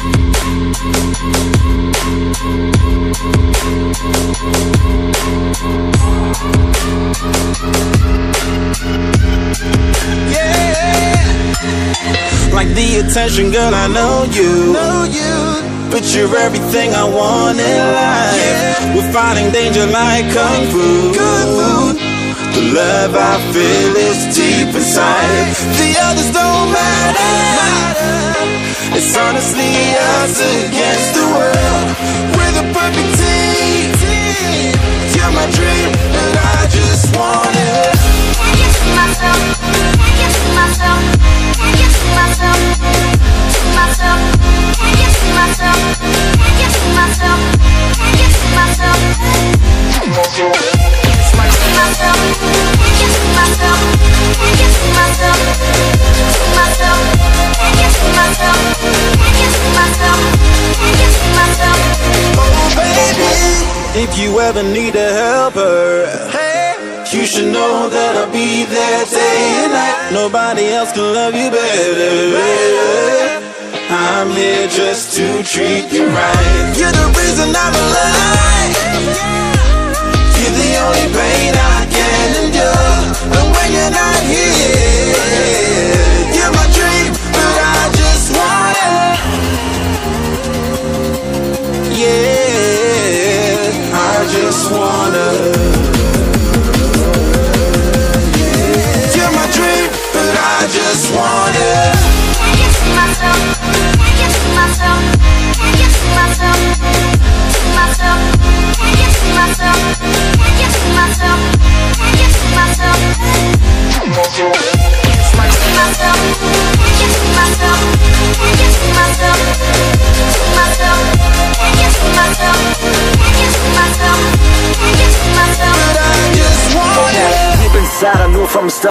Like the attention, girl, I know you. But you're everything I want in life. We're fighting danger like Kung Fu. The love I feel is deep inside. The others don't matter. It's honestly us against the world. We're the perfect team. You're my dream, and I just want it. Can't get to myself. Can't get to myself. Can't get to myself. To myself. Can't get to myself. Can't get to myself. Can't get to myself. To myself. Can't get to myself. Can't get to myself. To myself. Can't get to myself. Can't get to myself. Can't get to myself. Oh baby, if you ever need a helper, you should know that I'll be there day and night. Nobody else can love you better. I'm here just to treat you right. You're the reason I'm alive. You're the only pain I can endure. And when you're not here, you're my dream, but I just want it. Yeah, I just wanna. Just want it. Can't get to myself. Can't get to myself. Can't get to myself. To myself. Can't get to myself. Can't get to myself. Can't get to myself. To myself. Can't get to myself. Can't get to myself. To myself. Can't get to myself. Can't get to myself. Can't get to myself. But I just want it. Deep inside, I knew from the start.